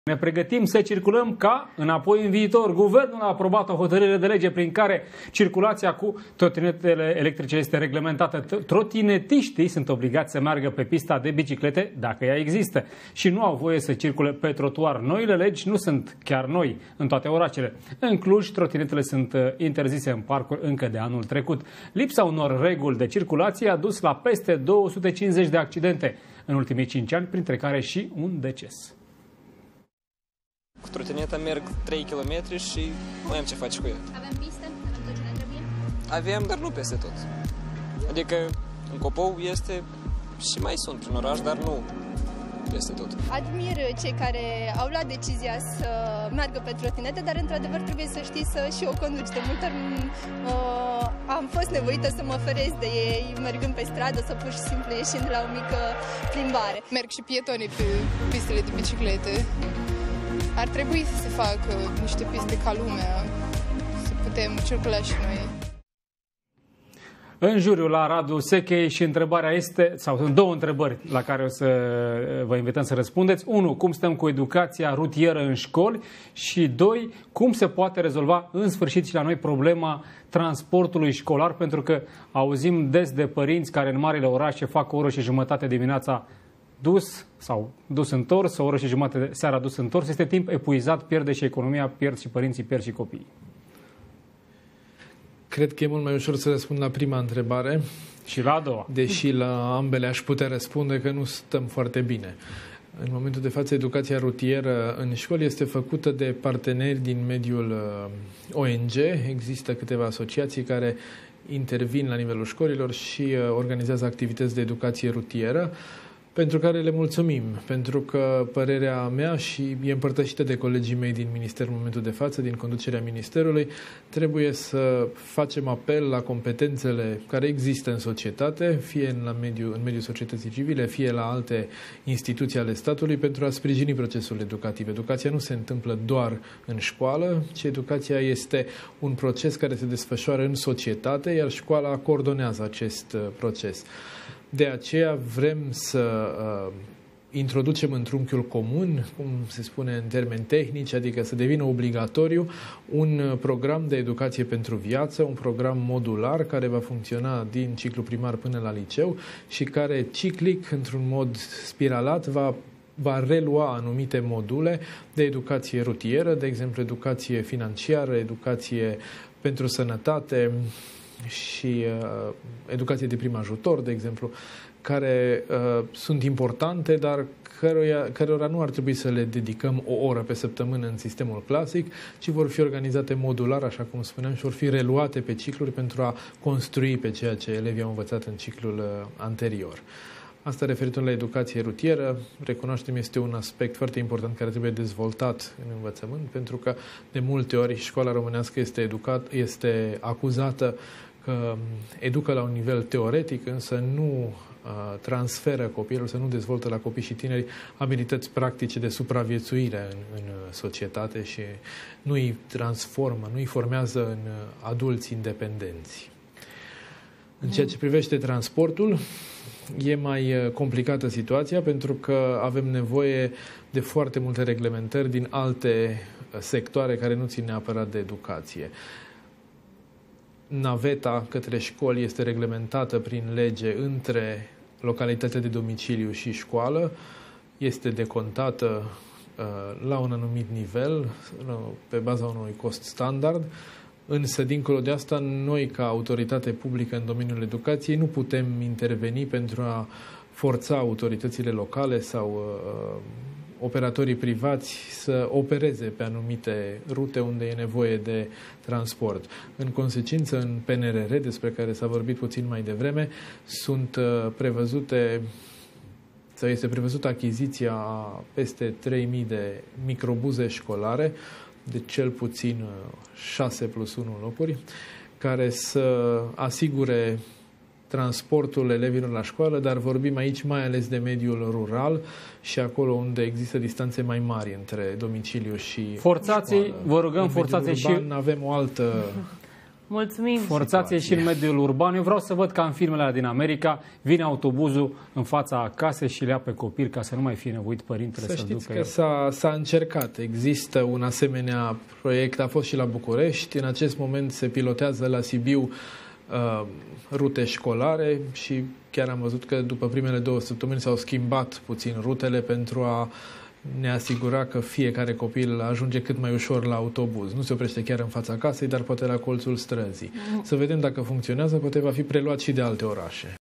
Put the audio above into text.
Ne pregătim să circulăm ca înapoi în viitor. Guvernul a aprobat o hotărâre de lege prin care circulația cu trotinetele electrice este reglementată. Trotinetiștii sunt obligați să meargă pe pista de biciclete, dacă ea există, și nu au voie să circule pe trotuar. Noile legi nu sunt chiar noi în toate orașele. În Cluj, trotinetele sunt interzise în parcuri încă de anul trecut. Lipsa unor reguli de circulație a dus la peste 250 de accidente în ultimii 5 ani, printre care și un deces. Cu trotineta merg 3 km și mai am ce face cu ea. Avem piste? Avem tot ce ne trebuie? Avem, dar nu peste tot. Adică în Copou este și mai sunt prin oraș, dar nu peste tot. Admir cei care au luat decizia să meargă pe trotinete, dar într-adevăr trebuie să știi să și o conduci. De multe ori am fost nevoită să mă feresc de ei mergând pe stradă sau pur și simplu ieșind la o mică plimbare. Merg și pietonii pe pistele de biciclete. Ar trebui să se facă niște piste ca lumea, să putem circula și noi. În juriu la Radu Sechei și întrebarea este, sau sunt două întrebări la care o să vă invităm să răspundeți. 1. Cum stăm cu educația rutieră în școli? Și 2. Cum se poate rezolva în sfârșit și la noi problema transportului școlar? Pentru că auzim des de părinți care în marile orașe fac o oră și jumătate dimineața dus sau dus-întors, o oră și jumătate seara dus-întors. Este timp epuizat, pierde și economia, pierd și părinții, pierd și copiii. Cred că e mult mai ușor să răspund la prima întrebare. Și la a doua. Deși la ambele aș putea răspunde că nu stăm foarte bine. În momentul de față, educația rutieră în școli este făcută de parteneri din mediul ONG. Există câteva asociații care intervin la nivelul școlilor și organizează activități de educație rutieră, pentru care le mulțumim, pentru că părerea mea și e împărtășită de colegii mei din minister în momentul de față, din conducerea ministerului, trebuie să facem apel la competențele care există în societate, fie în mediul societății civile, fie la alte instituții ale statului, pentru a sprijini procesul educativ. Educația nu se întâmplă doar în școală, ci educația este un proces care se desfășoară în societate, iar școala coordonează acest proces. De aceea vrem să introducem în trunchiul comun, cum se spune în termeni tehnici, adică să devină obligatoriu un program de educație pentru viață, un program modular care va funcționa din ciclu primar până la liceu și care ciclic, într-un mod spiralat, va relua anumite module de educație rutieră, de exemplu educație financiară, educație pentru sănătate și educație de prim ajutor, de exemplu, care sunt importante, dar cărora nu ar trebui să le dedicăm o oră pe săptămână în sistemul clasic, ci vor fi organizate modular, așa cum spuneam, și vor fi reluate pe cicluri pentru a construi pe ceea ce elevii au învățat în ciclul anterior. Asta referitor la educație rutieră, recunoaștem, este un aspect foarte important care trebuie dezvoltat în învățământ, pentru că de multe ori școala românească este acuzată că educă la un nivel teoretic, însă nu transferă copilul, să nu dezvoltă la copii și tineri abilități practice de supraviețuire în societate și nu îi transformă, nu îi formează în adulți independenți. În ceea ce privește transportul, e mai complicată situația pentru că avem nevoie de foarte multe reglementări din alte sectoare care nu țin neapărat de educație. Naveta către școli este reglementată prin lege între localitatea de domiciliu și școală, este decontată la un anumit nivel, pe baza unui cost standard, însă, dincolo de asta, noi, ca autoritate publică în domeniul educației, nu putem interveni pentru a forța autoritățile locale sau operatorii privați să opereze pe anumite rute unde e nevoie de transport. În consecință, în PNRR, despre care s-a vorbit puțin mai devreme, este prevăzută achiziția a peste 3.000 de microbuze școlare, de cel puțin 6 plus 1 locuri, care să asigure transportul elevilor la școală, dar vorbim aici mai ales de mediul rural și acolo unde există distanțe mai mari între domiciliu și forțați, școală. vă rugăm, forțați și... avem o altă Mulțumim! Forțație și în mediul urban. Eu vreau să văd ca în filmele din America, vine autobuzul în fața casei și le ia pe copil ca să nu mai fie nevoit părintele să-l ducă. Să știți că s-a încercat. Există un asemenea proiect, a fost și la București. În acest moment se pilotează la Sibiu rute școlare și chiar am văzut că după primele 2 săptămâni s-au schimbat puțin rutele pentru a ne asigura că fiecare copil ajunge cât mai ușor la autobuz. Nu se oprește chiar în fața casei, dar poate la colțul străzii. Să vedem dacă funcționează, poate va fi preluat și de alte orașe.